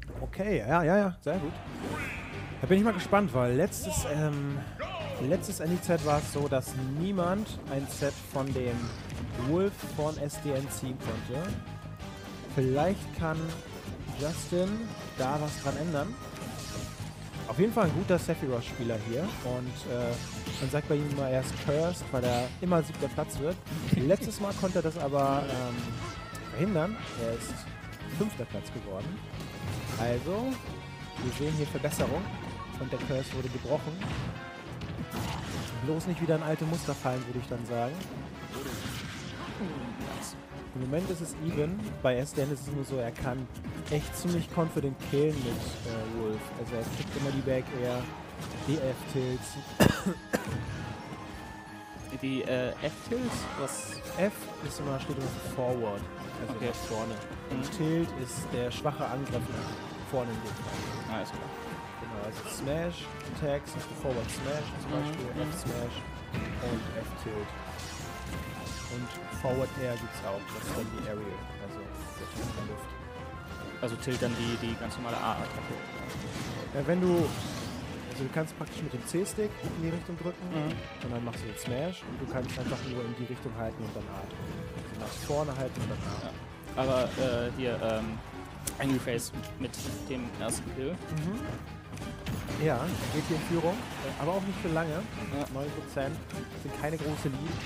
Okay, ja, sehr gut. Da bin ich mal gespannt, weil letztes NEZ war es so, dass niemand ein Set von dem Wolf von SDN ziehen konnte. Vielleicht kann Justin da was dran ändern. Auf jeden Fall ein guter Sephiroth-Spieler hier. Und man sagt bei ihm immer, er ist cursed, weil er immer 7. Platz wird. Letztes Mal konnte er das aber verhindern. Er ist 5. Platz geworden. Also, wir sehen hier Verbesserung. Und der Curse wurde gebrochen. Bloß nicht wieder in alte Muster fallen, würde ich dann sagen. Im Moment ist es even. Bei SDN ist es nur so, er kann echt ziemlich confident killen mit Wolf. Also er kriegt immer die Back Air, die F-Tilts. Die F-Tilts? Was? F ist immer, steht immer für Forward, also Okay. nach vorne. Und Tilt ist der schwache Angriff nach vorne im Gegner. Alles klar. Genau, also Smash, Attacks, also Forward Smash zum Beispiel, F-Smash und F-Tilt. Und Forward Air gibt es auch, das ist dann die Aerial, also der Tilt in der Luft. Also Tilt dann die ganz normale A-Attacke. Wenn du, also du kannst praktisch mit dem C-Stick in die Richtung drücken und dann machst du den Smash und du kannst einfach nur in die Richtung halten und dann A drücken. Also nach vorne halten und dann A. Ja. Aber hier, Angry Face mit dem ersten Kill. Ja, geht hier in Führung, aber auch nicht für lange. 9% sind keine große Lead.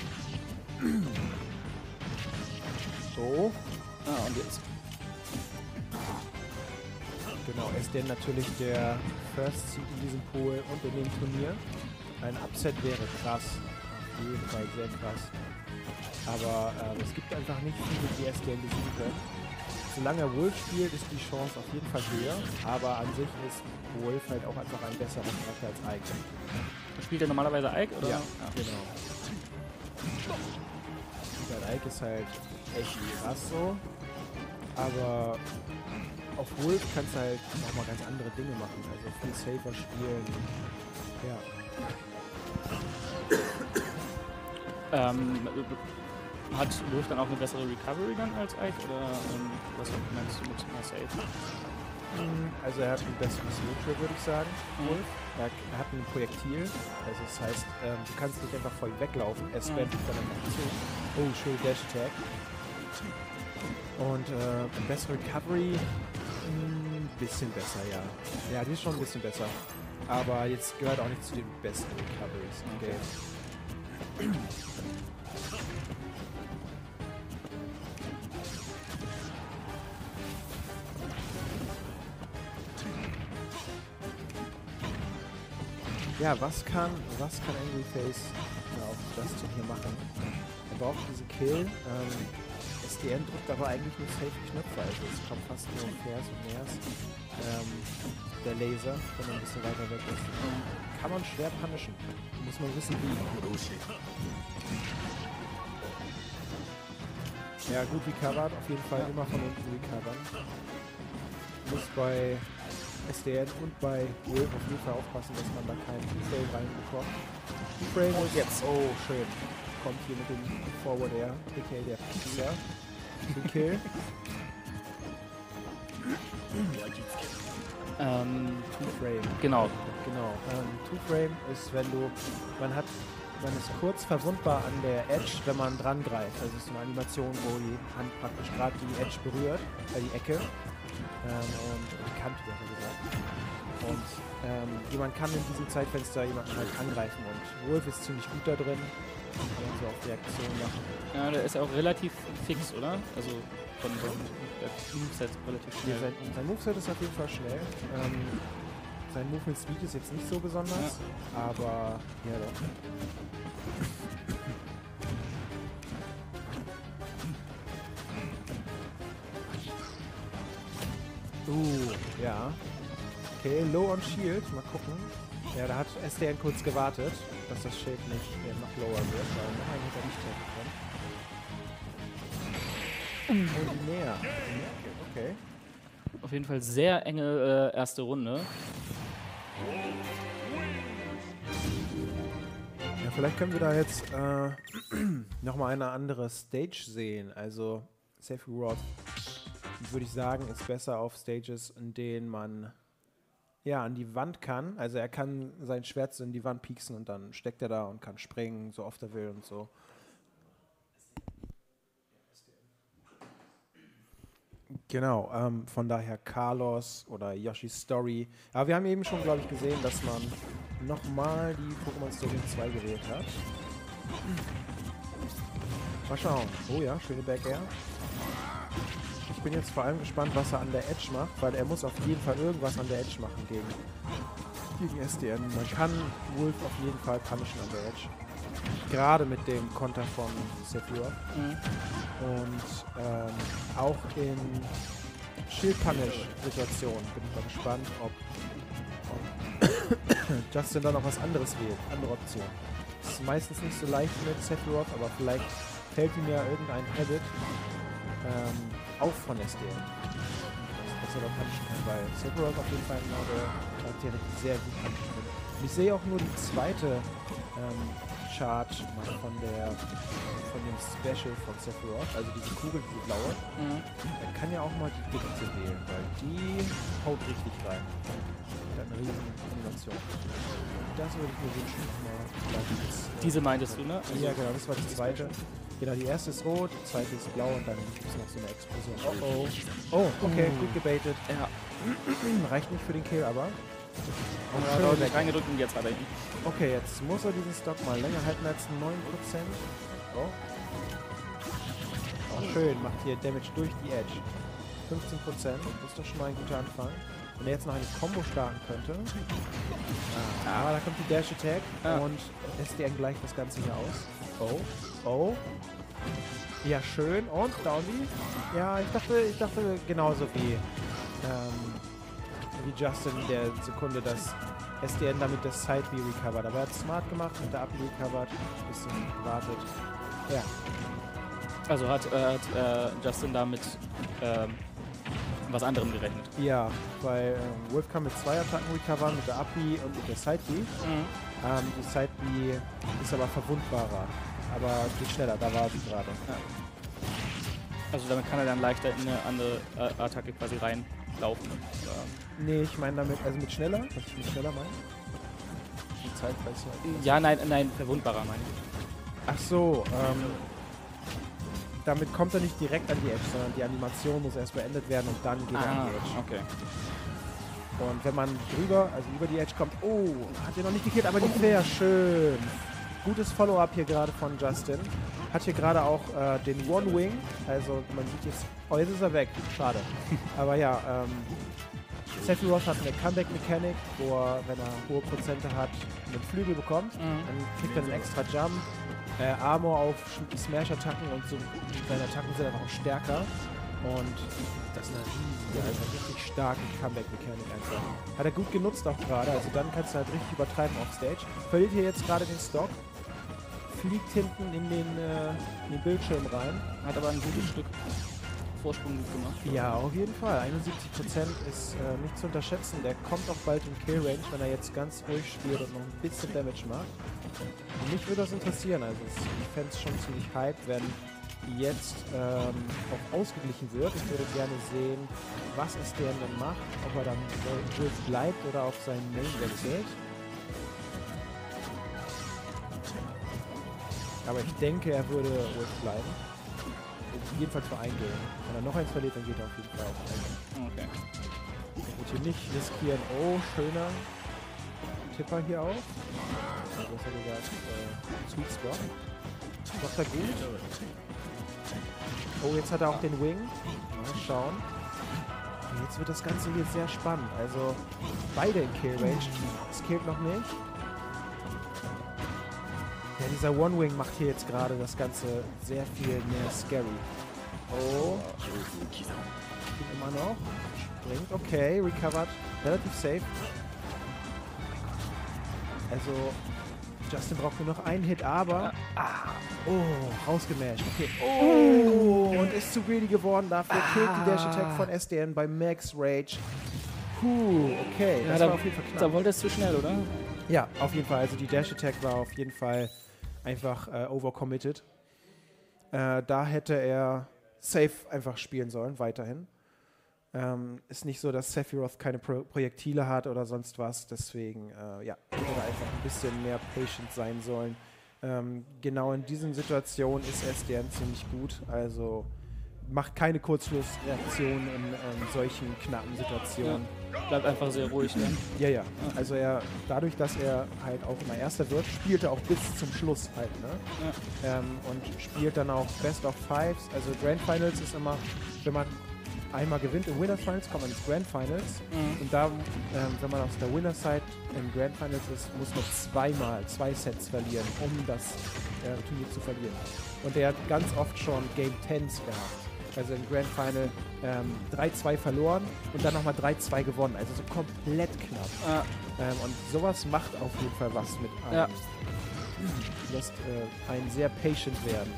So. Ah, und jetzt. Genau, SDN natürlich der First Seed in diesem Pool und in dem Turnier. Ein Upset wäre krass. Auf jeden Fall sehr krass. Aber es gibt einfach nicht viele, die SDN besiegen können. Solange er Wolf spielt, ist die Chance auf jeden Fall höher. Aber an sich ist Wolf halt auch einfach ein besserer Charakter als Ike. Spielt er normalerweise Ike? Oder? Ja, genau. Weil Ike ist halt echt krass so. Aber auf Wolf kannst du halt nochmal ganz andere Dinge machen. Also viel safer spielen. Ja. Hat Wolf dann auch eine bessere Recovery dann als Ike? Oder was meinst du mit mehr Safe? Also er hat ein besseres Neutral, würde ich sagen, Wolf. Er hat ein Projektil. Also das heißt, du kannst nicht einfach vor ihm weglaufen. Er spammt dich dann einfach zu. Oh, schön Dash Attack. Und bessere Recovery, ein bisschen besser, ja. Ja, die ist schon ein bisschen besser. Aber jetzt gehört auch nicht zu den besten Recoveries im Game. Ja, was kann Angry Face auf Justin hier machen? Er braucht diese Kill. SDN drückt aber eigentlich nur safe Knöpfe, also es kommt fast nur Fairs und Nairs. Der Laser, wenn er ein bisschen weiter weg ist. Kann man schwer punishen. Muss man wissen wie. Ja, gut recovered, auf jeden Fall immer von unten recovern. Muss bei SDN und bei Wolf auf jeden Fall aufpassen, dass man da keinen Two-Frame reinbekommt. Two-Frame und jetzt, oh schön, kommt hier mit dem Forward Air, aka der Pizza, den Kill. Two-Frame. Genau. Two-Frame ist, wenn man ist kurz verwundbar an der Edge, wenn man dran greift. Also es ist eine Animation, wo die Hand praktisch gerade die Edge berührt, die Ecke. Und die Kante, besser gesagt. Und jemand kann in diesem Zeitfenster jemanden halt angreifen und Wolf ist ziemlich gut da drin. Kann man so auf Reaktion machen. Ja, der ist ja auch relativ fix, oder? Also von der Moveset relativ Ja, schnell. sein Moveset ist auf jeden Fall schnell. Sein Movement Speed ist jetzt nicht so besonders, aber ja doch. Ja. Okay, Low on Shield. Mal gucken. Ja, da hat SDN kurz gewartet, dass das Schild nicht noch lower wird, weil noch einen hat er nicht treffen können. Und näher. Okay. Auf jeden Fall sehr enge erste Runde. Ja, vielleicht können wir da jetzt nochmal eine andere Stage sehen. Also Sephiroth würde ich sagen, ist besser auf Stages, in denen man an die Wand kann. Also er kann sein Schwert so in die Wand pieksen und dann steckt er da und kann springen, so oft er will und so. Genau, von daher Carlos oder Yoshi's Story. Aber wir haben eben schon, glaube ich, gesehen, dass man nochmal die Pokémon Stadium 2 gewählt hat. Mal schauen. Oh ja, schöne Back Air. Ich bin jetzt vor allem gespannt, was er an der Edge macht, weil er muss auf jeden Fall irgendwas an der Edge machen gegen SDN. Man kann Wolf auf jeden Fall punishen an der Edge. Gerade mit dem Konter von Sephiroth. Und auch in Shield-Punish-Situationen bin ich mal gespannt, ob Justin da noch was anderes wählt, andere Optionen. Das ist meistens nicht so leicht mit Sephiroth, aber vielleicht fällt ihm ja irgendein Habit auf von SDN. Das er da punishen kann, weil Sephiroth auf jeden Fall genau der Charakter sehr gut punishen kann. Und ich sehe auch nur die zweite Charge von dem Special von Sephiroth, also diese Kugel, die blaue. Er kann ja auch mal die dritte wählen, weil die haut richtig rein. Die hat eine riesen Animation. Das würde ich mir wünschen. Diese meintest du, ne? Also ja, genau, das war die zweite. Genau, die erste ist rot, die zweite ist blau und dann gibt es noch so eine Explosion. Oh, okay, gut gebaitet. Ja. Reicht nicht für den Kill, aber. Und reingedrückt und jetzt weiter hinten. Okay, jetzt muss er diesen Stock mal länger halten als 9%. Oh, schön, macht hier Damage durch die Edge. 15%, das ist doch schon mal ein guter Anfang. Wenn er jetzt noch eine Combo starten könnte. Da kommt die Dash Attack und SDN gleicht das Ganze hier aus. Oh. Ja, schön. Und Down B. Ja, ich dachte genauso wie Justin in der Sekunde, dass SDN damit das Side B recovert. Aber er hat es smart gemacht, hat der Up B recovered, ein bisschen gewartet. Ja. Also hat Justin damit was anderem gerechnet. Ja, weil Wolf kann mit 2 Attacken recovern, mit der Up B und mit der Side B. Die Side B ist aber verwundbarer. Aber geht schneller, da war sie gerade. Ja. Also damit kann er dann leichter in eine andere Attacke quasi reinlaufen. Nee, ich meine damit, also mit schneller, was ich mit schneller meine? Die Zeit weiß ich ja, nein, verwundbarer meine ich. Ach so, damit kommt er nicht direkt an die Edge, sondern die Animation muss erst beendet werden und dann geht er an die Edge. Okay. Und wenn man drüber, also über die Edge kommt, hat er noch nicht gekillt, aber die Fair, schön. Gutes Follow-up hier gerade von Justin. Hat hier gerade auch den One-Wing, also man sieht jetzt, jetzt ist er weg, schade. Aber ja, Sephiroth hat eine Comeback-Mechanik, wo er, wenn er hohe Prozente hat, einen Flügel bekommt. Dann kriegt er einen extra Jump, Armor auf Smash-Attacken und so, seine Attacken sind einfach auch stärker. Und das ist eine richtig starke Comeback-Mechanik einfach. Hat er gut genutzt auch gerade, also dann kannst du halt richtig übertreiben auf Stage. Verliert hier jetzt gerade den Stock, fliegt hinten in den Bildschirm rein. Hat aber ein gutes Stück Vorsprung gemacht. Ja, auf jeden Fall. 71% ist nicht zu unterschätzen. Der kommt auch bald in Kill-Range, wenn er jetzt ganz ruhig spielt und noch ein bisschen Damage macht. Und mich würde das interessieren. Also ich fände es schon ziemlich hype, wenn jetzt auch ausgeglichen wird. Ich würde gerne sehen, was SDN dann macht. Ob er dann Wolf bleibt oder auf seinen Main wechselt. Aber ich denke, er würde Wolf bleiben. Jedenfalls für ein Game. Wenn er noch eins verliert, dann geht er auf jeden Fall auf ein. Okay. Er wird hier nicht riskieren. Oh, schöner Tipper hier auch. Besser gesagt, Sweet Spot. Macht er gut. Oh, jetzt hat er auch den Wing. Mal schauen. Und jetzt wird das Ganze hier sehr spannend. Also beide in Kill Range. Es killt noch nicht. Ja, dieser One-Wing macht hier jetzt gerade das Ganze sehr viel mehr scary. Oh. Geht immer noch. Springt. Okay, recovered. Relativ safe. Also, Justin braucht nur noch einen Hit, aber... rausgemasht. Okay. Oh, und ist zu greedy geworden. Dafür killt die Dash-Attack von SDN bei Max Rage. Okay. Das war auf jeden Fall knapp. Da wollte es zu schnell, oder? Ja, auf jeden Fall. Also die Dash-Attack war auf jeden Fall einfach overcommitted. Da hätte er safe einfach spielen sollen, weiterhin. Ist nicht so, dass Sephiroth keine Projektile hat oder sonst was. Deswegen, ja, hätte einfach ein bisschen mehr patient sein sollen. Genau in diesen Situationen ist SDN ziemlich gut. Also macht keine Kurzschlussreaktion in solchen knappen Situationen. Ja, bleibt einfach sehr ruhig dann. Ja. Also dadurch, dass er halt auch immer Erster wird, spielt er auch bis zum Schluss halt, ne? Ja. Und spielt dann auch Best of Fives. Also Grand Finals ist immer, wenn man einmal gewinnt im Winners Finals, kommt man ins Grand Finals. Und da, wenn man aus der Winners Side im Grand Finals ist, muss man 2 Sets verlieren, um das Turnier zu verlieren. Und er hat ganz oft schon Game 10s gehabt. Also im Grand Final 3-2 verloren und dann nochmal 3-2 gewonnen. Also so komplett knapp. Und sowas macht auf jeden Fall was mit einem. Ja. Lässt einen sehr patient werden.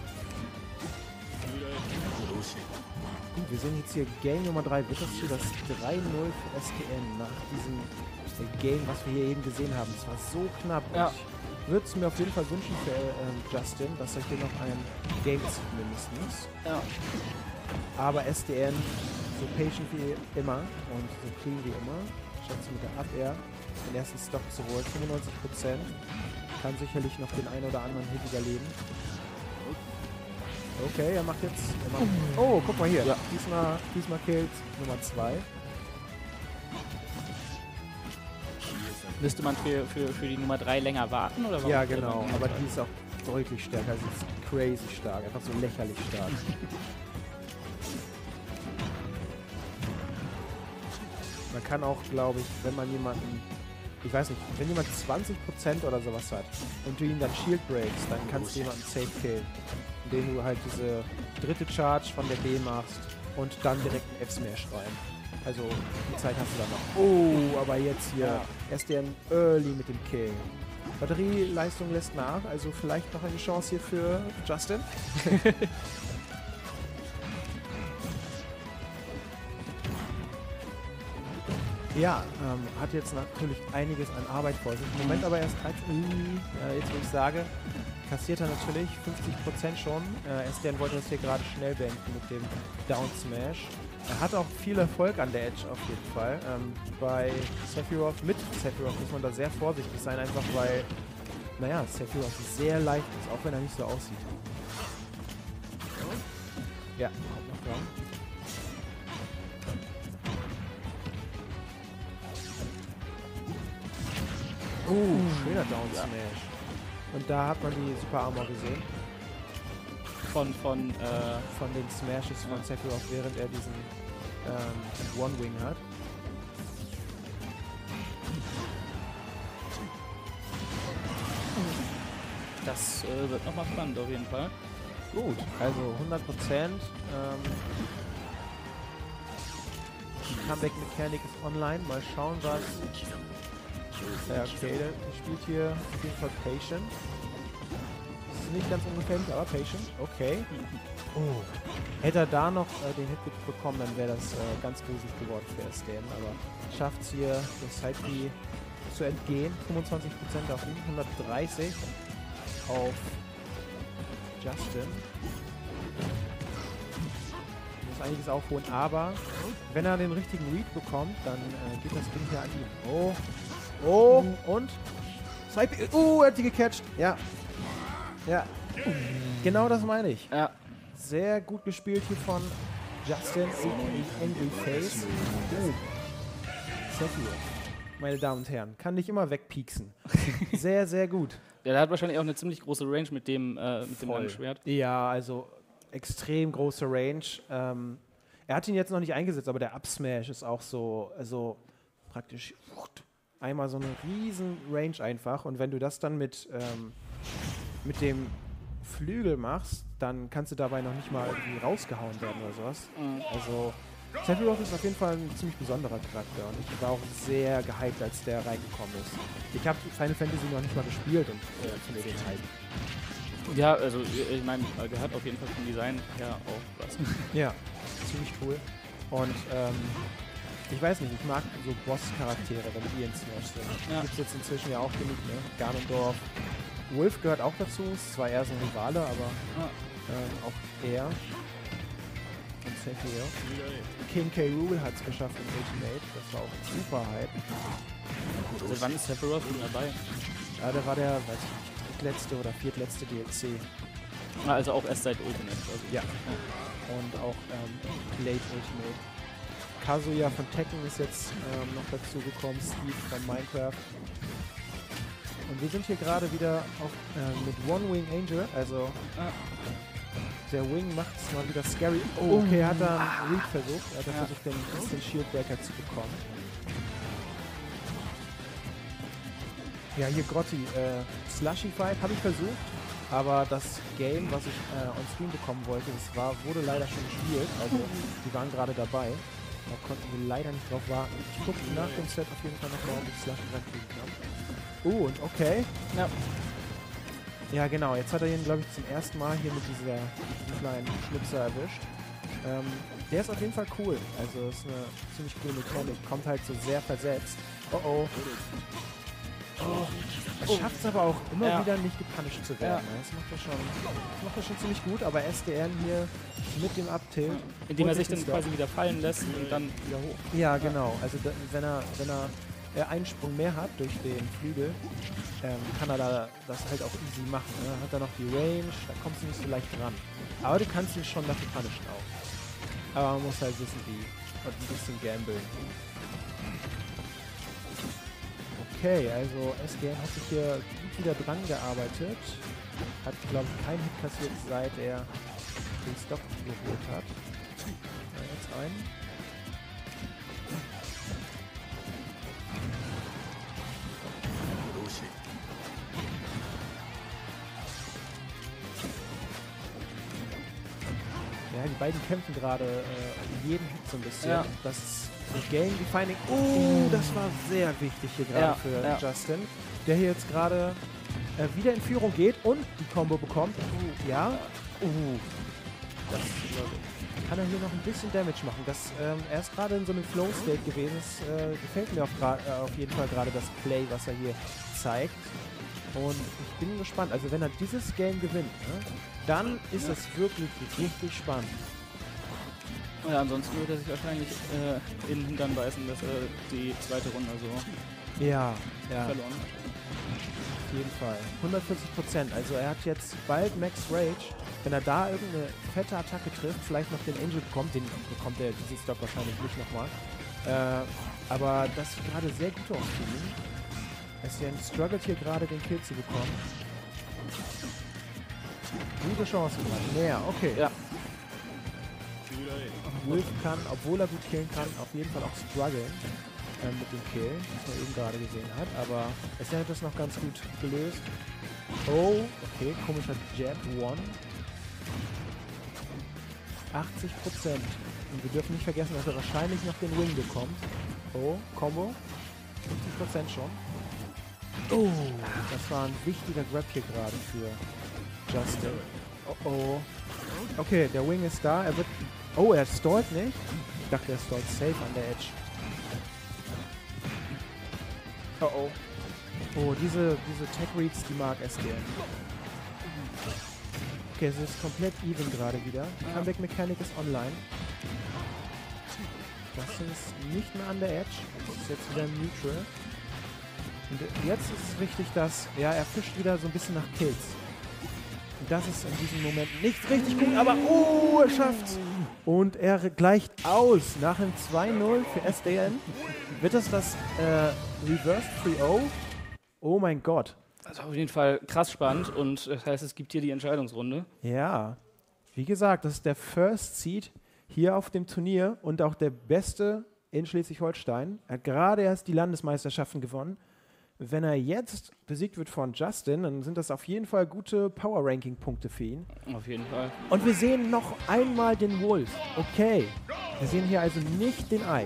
Wir sehen jetzt hier Game Nummer 3. Wird das hier das 3-0 für SDN nach diesem Game, was wir hier eben gesehen haben? Es war so knapp. Ja. Ich würde es mir auf jeden Fall wünschen für Justin, dass er hier noch ein Game zieht mindestens. Ja. Aber SDN, so patient wie immer und so clean wie immer, schafft es mit der Up-Air den ersten Stock zu holen. 95%. Kann sicherlich noch den einen oder anderen Hit überleben. Okay, er macht jetzt... oh, guck mal hier. Ja. Diesmal killt Nummer 2. Müsste man für die Nummer 3 länger warten? Oder ja, genau. Aber die ist auch deutlich stärker. Also ist crazy stark. Einfach so lächerlich stark. Man kann auch, glaube ich, wenn man jemanden, ich weiß nicht, wenn jemand 20% oder sowas hat und du ihn dann Shield breaks, dann kannst du jemanden safe killen, indem du halt diese dritte Charge von der B machst und dann direkt einen F-Smash rein. Also die Zeit hast du dann noch. Oh, aber jetzt hier SDN early mit dem Kill. Batterieleistung lässt nach, also vielleicht noch eine Chance hier für Justin. Ja, hat jetzt natürlich einiges an Arbeit vor sich. Im Moment aber erst 13. Jetzt, wo ich sage, kassiert er natürlich 50% schon. SDN wollte das hier gerade schnell beenden mit dem Down Smash. Er hat auch viel Erfolg an der Edge auf jeden Fall. Bei Sephiroth, mit Sephiroth muss man da sehr vorsichtig sein, einfach weil, naja, Sephiroth sehr leicht ist, auch wenn er nicht so aussieht. Ja, kommt noch dran. Schöner Down Smash. Und da hat man die Super Armor gesehen. Von den Smashes von Sephiroth, während er diesen One-Wing hat. Das wird nochmal spannend auf jeden Fall. Gut, also 100%. Die Comeback-Mechanik ist online. Mal schauen, was... Ja, okay, der spielt hier auf jeden Fall Patient. Das ist nicht ganz ungefährlich, aber Patient. Okay. Oh. Hätte er da noch den Hit bekommen, dann wäre das ganz gruselig geworden für SDN. Aber schafft es hier, das Side-B zu entgehen. 25% auf ihn, 130 auf Justin. Muss einiges aufholen, aber wenn er den richtigen Read bekommt, dann geht das Ding hier an ihn. Oh. Oh, und? Er hat die gecatcht. Ja. Ja. Genau das meine ich. Ja. Sehr gut gespielt hier von Justin, Angry Face. Sephiroth, meine Damen und Herren, kann nicht immer wegpieksen. Sehr, sehr gut. Der hat wahrscheinlich auch eine ziemlich große Range mit dem langen Schwert. Ja, also extrem große Range. Er hat ihn jetzt noch nicht eingesetzt, aber der Up-Smash ist auch so, also praktisch einmal so eine riesen Range einfach. Und wenn du das dann mit dem Flügel machst, dann kannst du dabei noch nicht mal irgendwie rausgehauen werden oder sowas. Also Sephiroth ist auf jeden Fall ein ziemlich besonderer Charakter und ich war auch sehr gehypt, als der reingekommen ist. Ich habe Final Fantasy noch nicht mal gespielt und finde den Hype. Ja, also ich meine, der hat auf jeden Fall vom Design her auch was. Ja, ziemlich cool. Und ich weiß nicht, ich mag so Boss-Charaktere, wenn die in Smash sind. Ja. Gibt es jetzt inzwischen ja auch genug, ne? Ganondorf. Wolf gehört auch dazu, ist zwar eher so ein Rivale, aber auch er. Und Safe Hero. King K. Rool hat es geschafft im Ultimate. Das war auch super Hype. Also wann ist Sephiroth schon dabei? Ja, der war der, weiß ich nicht, drittletzte oder viertletzte DLC. Also auch erst seit Ultimate. Also. Ja. Und auch Late Ultimate. Kazuya von Tekken ist jetzt noch dazu gekommen, Steve von Minecraft. Und wir sind hier gerade wieder auf, mit One Wing Angel, also der Wing macht es mal wieder scary. Oh, okay, er hat da einen Read versucht. Er hat versucht, den Shield Breaker zu bekommen. Ja, hier Grotti. Slushy Fight habe ich versucht, aber das Game, was ich on Stream bekommen wollte, das wurde leider schon gespielt. Also, die waren gerade dabei. Da konnten wir leider nicht drauf warten. Ich gucke nach dem Set auf jeden Fall nochmal, ob ich Slushy reinkriegen kann. Und okay. Ja. Ja, genau. Jetzt hat er ihn, glaube ich, zum ersten Mal hier mit diesem kleinen Schnipser erwischt. Der ist auf jeden Fall cool. Also, ist eine ziemlich coole Mechanik. Kommt halt so sehr versetzt. Oh. Er schafft es aber auch immer wieder nicht gepunished zu werden. Ja. Das macht er schon ziemlich gut, aber SDN hier mit dem Uptilt. Indem er sich dann quasi wieder fallen lässt und dann wieder hoch. Ja, genau. Also wenn er einen Sprung mehr hat durch den Flügel, kann er da das halt auch easy machen. Ne? Hat er noch die Range, da kommst du nicht so leicht ran. Aber du kannst ihn schon dafür punishen auch. Aber man muss halt wissen, wie. Und ein bisschen gamblen. Okay, also SDN hat sich hier gut wieder dran gearbeitet. Hat, glaube ich, keinen Hit kassiert, seit er den Stock geholt hat. Jetzt ein. Ja, die beiden kämpfen gerade jeden Hit so ein bisschen. Ja. Das ist Game Defining. Das war sehr wichtig hier gerade für Justin, der hier jetzt gerade wieder in Führung geht und die Combo bekommt. Das kann er hier noch ein bisschen Damage machen. Er ist gerade in so einem Flow-State gewesen. Das gefällt mir auf jeden Fall gerade das Play, was er hier zeigt. Und ich bin gespannt. Also wenn er dieses Game gewinnt, ne, dann ist es wirklich richtig spannend. Ja, ansonsten würde er sich wahrscheinlich in den Hintern beißen, dass er die zweite Runde so verloren hat. Auf jeden Fall. 140%. Also er hat jetzt bald Max Rage. Wenn er da irgendeine fette Attacke trifft, vielleicht noch den Angel bekommt, den bekommt er diesen Stock wahrscheinlich nicht nochmal. Aber das sieht gerade sehr gut aus für ihn. SDN struggelt hier gerade den Kill zu bekommen. Gute Chance gerade. Näher, okay. Ja. Wolf kann, obwohl er gut killen kann, auf jeden Fall auch strugglen mit dem Kill, was man eben gerade gesehen hat. Aber SDN hat das noch ganz gut gelöst. Oh, okay, komischer Jab One. 80%. Und wir dürfen nicht vergessen, dass er wahrscheinlich noch den Wing bekommt. Oh, Combo. 50% schon. Oh, das war ein wichtiger Grab hier gerade für Justin. Oh. Okay, der Wing ist da. Er stallt nicht. Ich dachte, er stallt safe an der Edge. Oh, diese Tech-Reads, die mag SDN. Okay, es ist komplett even gerade wieder. Die Comeback-Mechanik ist online. Das ist nicht mehr an der Edge. Das ist jetzt wieder neutral. Und jetzt ist es wichtig, dass er fischt wieder so ein bisschen nach Kills. Und das ist in diesem Moment nicht richtig gut, aber er schafft's. Und er gleicht aus nach einem 2-0 für SDN. Wird das Reverse 3-0? Oh mein Gott. Also auf jeden Fall krass spannend und das heißt, es gibt hier die Entscheidungsrunde. Ja, wie gesagt, das ist der First Seed hier auf dem Turnier und auch der Beste in Schleswig-Holstein. Er hat gerade erst die Landesmeisterschaften gewonnen. Wenn er jetzt besiegt wird von Justin, dann sind das auf jeden Fall gute Power-Ranking-Punkte für ihn. Auf jeden Fall. Und wir sehen noch einmal den Wolf. Okay, wir sehen hier also nicht den Ike.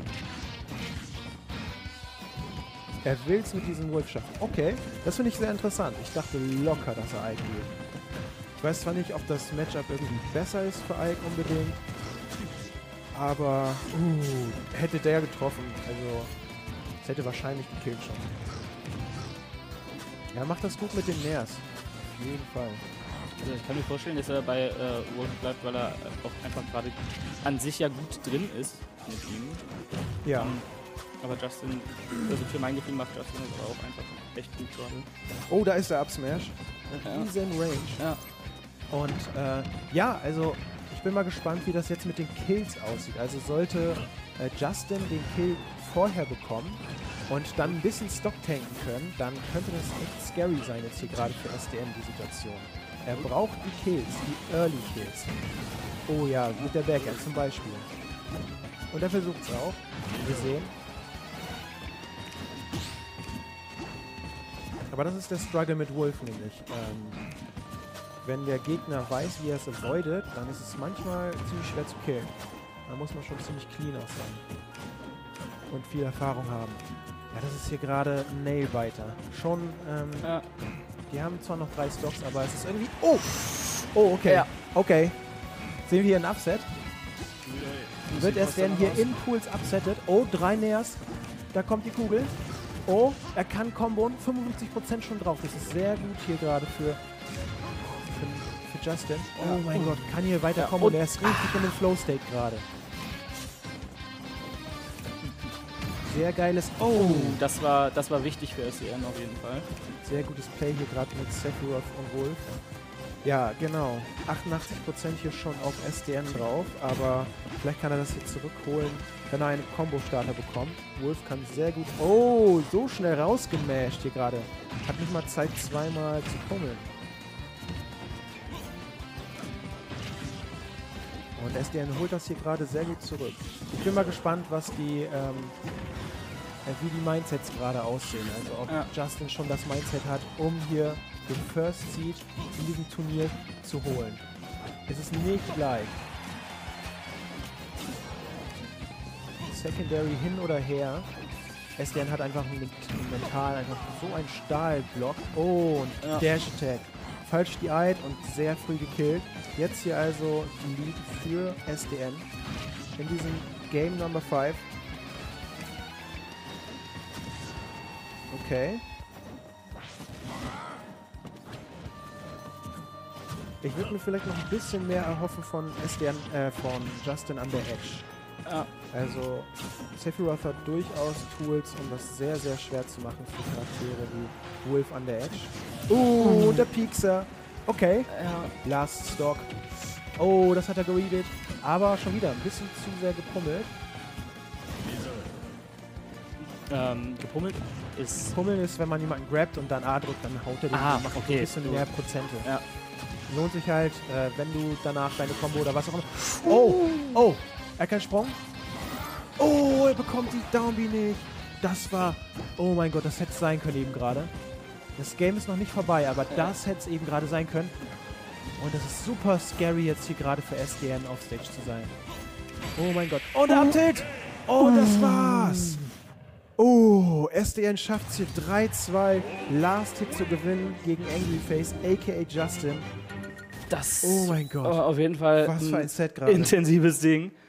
Er will es mit diesem Wolf schaffen. Okay, das finde ich sehr interessant. Ich dachte locker, dass er Ike will. Ich weiß zwar nicht, ob das Matchup irgendwie besser ist für Ike unbedingt, aber hätte der getroffen, also es hätte wahrscheinlich gekillt schon. Er macht das gut mit den Nairs. Auf jeden Fall. Also ich kann mir vorstellen, dass er bei Wolf bleibt, weil er auch einfach gerade an sich ja gut drin ist mit ihm. Ja. Aber Justin, also für mein Gefühl macht Justin das aber auch einfach echt gut gerade. Oh, da ist der Up-Smash. Riesen Range. Ja. Und ja, also ich bin mal gespannt, wie das jetzt mit den Kills aussieht. Also sollte Justin den Kill vorher bekommen und dann ein bisschen Stock tanken können, dann könnte das echt scary sein jetzt hier gerade für SDN, die Situation. Er braucht die Kills, die Early Kills. Oh ja, mit der Backhand zum Beispiel. Und er versucht es auch. Wir sehen. Aber das ist der Struggle mit Wolf nämlich. Wenn der Gegner weiß, wie er es avoidet, dann ist es manchmal ziemlich schwer zu killen. Da muss man schon ziemlich clean auch sein. Und viel Erfahrung haben. Ja, das ist hier gerade ein Nailbiter. Schon, Ja. die haben zwar noch 3 Stocks, aber es ist irgendwie... Oh! Oh, okay. Ja. Okay. Sehen wir hier ein Upset? Wird erst werden hier in Pools upsettet. Oh, 3 Nairs. Da kommt die Kugel. Oh, er kann Comboen. 55% schon drauf. Das ist sehr gut hier gerade für Justin. Oh mein Gott, kann hier weiter kommen. Er ist richtig in dem Flow-State gerade. Sehr geiles... Oh, Das war wichtig für SDN auf jeden Fall. sehr gutes Play hier gerade mit Sephiroth und Wolf. Ja, genau. 88% hier schon auf SDN drauf, aber vielleicht kann er das hier zurückholen, wenn er einen Combo-Starter bekommt. Wolf kann sehr gut... Oh, so schnell rausgemasht hier gerade. Hat nicht mal Zeit, zweimal zu pummeln. Und SDN holt das hier gerade sehr gut zurück. Ich bin mal gespannt, was die, wie die Mindsets gerade aussehen. Also ob Justin schon das Mindset hat, um hier den First Seed in diesem Turnier zu holen. Es ist nicht leicht. Secondary hin oder her. SDN hat einfach mental einfach so einen Stahlblock. Oh, und Dash Attack. Falsch DI'd und sehr früh gekillt. Jetzt hier also die Lead für SDN in diesem Game Number 5. Okay. Ich würde mir vielleicht noch ein bisschen mehr erhoffen von SDN, von Justin an der Edge. Ja. Also Sephiroth hat durchaus Tools, um das sehr, sehr schwer zu machen für Charaktere wie Wolf an der Edge. Und der Piekser. Okay. Ja. Last Stock. Oh, das hat er gereadet. Aber schon wieder ein bisschen zu sehr gepummelt. Gepummelt ist... Pummeln ist, wenn man jemanden grabt und dann A drückt, dann haut er den und macht ein bisschen mehr Prozente. Ja. Lohnt sich halt, wenn du danach deine Combo oder was auch immer... Oh! Oh! Er hat keinen Sprung. Oh, er bekommt die Down-B nicht. Das war... Oh mein Gott, das hätte es sein können eben gerade. Das Game ist noch nicht vorbei, aber das hätte es eben gerade sein können. Und das ist super scary jetzt hier gerade für SDN auf Stage zu sein. Oh mein Gott. Und der Up-Tilt! Oh, das war's! Oh, SDN schafft es hier 3-2 Last Hit zu gewinnen gegen Angryface, a.k.a. Justin. Das Oh mein Gott. auf jeden Fall Was für ein Set gerade. intensives Ding.